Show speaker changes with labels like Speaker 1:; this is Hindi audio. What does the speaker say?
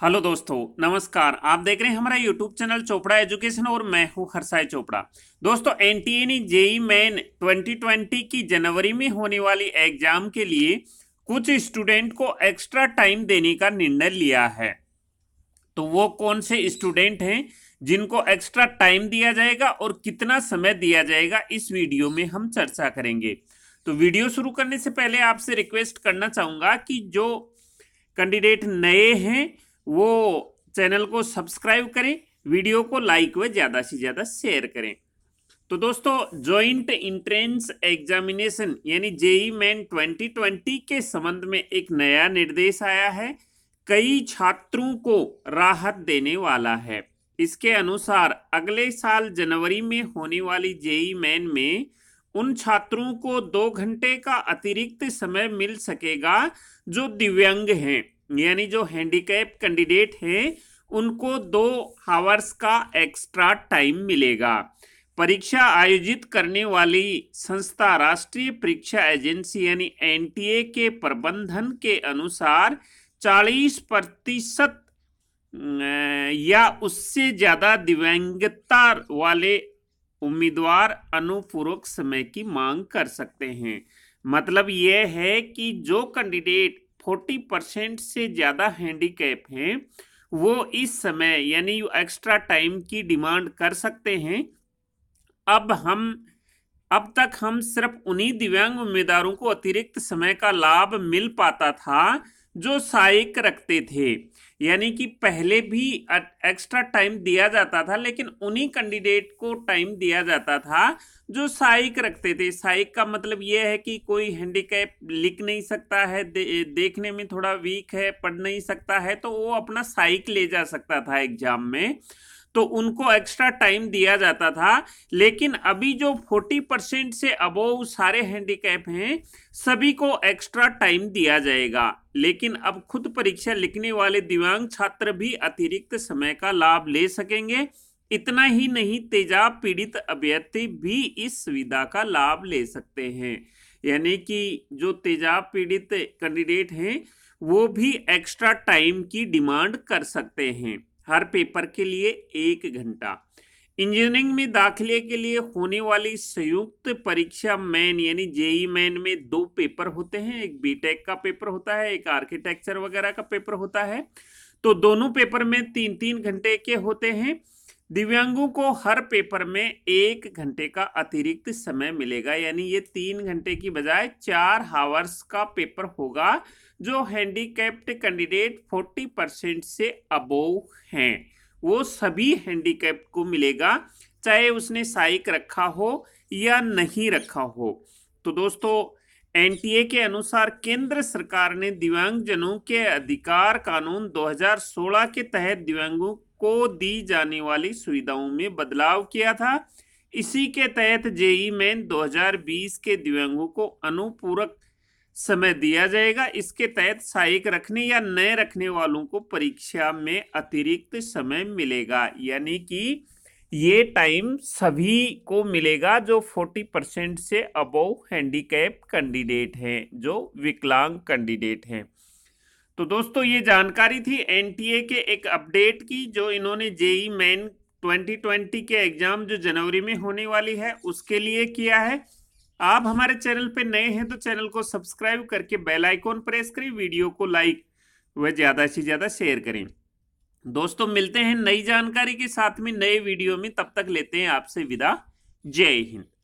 Speaker 1: हेलो दोस्तों, नमस्कार। आप देख रहे हैं हमारा यूट्यूब चैनल चोपड़ा एजुकेशन और मैं हूं हरसाई चोपड़ा। दोस्तों, एनटीए ने जेई मेन 2020 की जनवरी में होने वाली एग्जाम के लिए कुछ स्टूडेंट को एक्स्ट्रा टाइम देने का निर्णय लिया है। तो वो कौन से स्टूडेंट हैं जिनको एक्स्ट्रा टाइम दिया जाएगा और कितना समय दिया जाएगा, इस वीडियो में हम चर्चा करेंगे। तो वीडियो शुरू करने से पहले आपसे रिक्वेस्ट करना चाहूंगा कि जो कैंडिडेट नए हैं वो चैनल को सब्सक्राइब करें, वीडियो को लाइक व ज़्यादा से ज़्यादा शेयर करें। तो दोस्तों, जॉइंट इंट्रेंस एग्जामिनेशन यानी जेई मेन 2020 के संबंध में एक नया निर्देश आया है, कई छात्रों को राहत देने वाला है। इसके अनुसार अगले साल जनवरी में होने वाली जेई मेन में उन छात्रों को 2 घंटे का अतिरिक्त समय मिल सकेगा जो दिव्यांग हैं, यानी जो हैंडीकैप कैंडिडेट हैं उनको 2 आवर्स का एक्स्ट्रा टाइम मिलेगा। परीक्षा आयोजित करने वाली संस्था राष्ट्रीय परीक्षा एजेंसी यानी एनटीए के प्रबंधन के अनुसार 40% या उससे ज्यादा दिव्यांगता वाले उम्मीदवार अनुपूरक समय की मांग कर सकते हैं। मतलब यह है कि जो कैंडिडेट 40% से ज्यादा हैंडीकैप हैं वो इस समय यानी एक्स्ट्रा टाइम की डिमांड कर सकते हैं। अब तक हम सिर्फ उन्हीं दिव्यांग उम्मीदवारों को अतिरिक्त समय का लाभ मिल पाता था जो सहायक रखते थे, यानी कि पहले भी एक्स्ट्रा टाइम दिया जाता था, लेकिन उन्हीं कैंडिडेट को टाइम दिया जाता था जो सहायक रखते थे। सहायक का मतलब यह है कि कोई हैंडीकैप लिख नहीं सकता है, देखने में थोड़ा वीक है, पढ़ नहीं सकता है, तो वो अपना सहायक ले जा सकता था एग्जाम में, तो उनको एक्स्ट्रा टाइम दिया जाता था। लेकिन अभी जो 40% से अबोव सारे हैंडीकैप हैं सभी को एक्स्ट्रा टाइम दिया जाएगा। लेकिन अब खुद परीक्षा लिखने वाले दिव्यांग छात्र भी अतिरिक्त समय का लाभ ले सकेंगे। इतना ही नहीं, तेजाब पीड़ित अभ्यर्थी भी इस सुविधा का लाभ ले सकते हैं, यानी कि जो तेजाब पीड़ित कैंडिडेट हैं वो भी एक्स्ट्रा टाइम की डिमांड कर सकते हैं, हर पेपर के लिए 1 घंटा। इंजीनियरिंग में दाखिले के लिए होने वाली संयुक्त परीक्षा मेन यानी जेई मेन में 2 पेपर होते हैं, एक बीटेक का पेपर होता है, एक आर्किटेक्चर वगैरह का पेपर होता है। तो दोनों पेपर में 3-3 घंटे के होते हैं। दिव्यांगों को हर पेपर में 1 घंटे का अतिरिक्त समय मिलेगा, यानी ये 3 घंटे की बजाय 4 आवर्स का पेपर होगा। जो हैंडीकैप्ड कैंडिडेट 40% से अबोव हैं वो सभी हैंडीकैप को मिलेगा, चाहे उसने सहायक रखा हो या नहीं रखा हो। तो दोस्तों, एनटीए के अनुसार केंद्र सरकार ने दिव्यांगजनों के अधिकार कानून 2016 के तहत दिव्यांगों को दी जाने वाली सुविधाओं में बदलाव किया था। इसी के तहत जेई मेन 2020 के दिव्यांगों को अनुपूरक समय दिया जाएगा। इसके तहत सहायक रखने या नए रखने वालों को परीक्षा में अतिरिक्त समय मिलेगा, यानी कि ये टाइम सभी को मिलेगा जो 40% से अबोव हैंडीकैप कैंडिडेट हैं, जो विकलांग कैंडिडेट हैं। तो दोस्तों, ये जानकारी थी एनटीए के एक अपडेट की, जो इन्होंने जेई मेन 2020 के एग्जाम जो जनवरी में होने वाली है उसके लिए किया है। आप हमारे चैनल पे नए हैं तो चैनल को सब्सक्राइब करके बेल आइकॉन प्रेस करें, वीडियो को लाइक व ज़्यादा से ज़्यादा शेयर करें। दोस्तों, मिलते हैं नई जानकारी के साथ में नए वीडियो में, तब तक लेते हैं आपसे विदा। जय हिंद।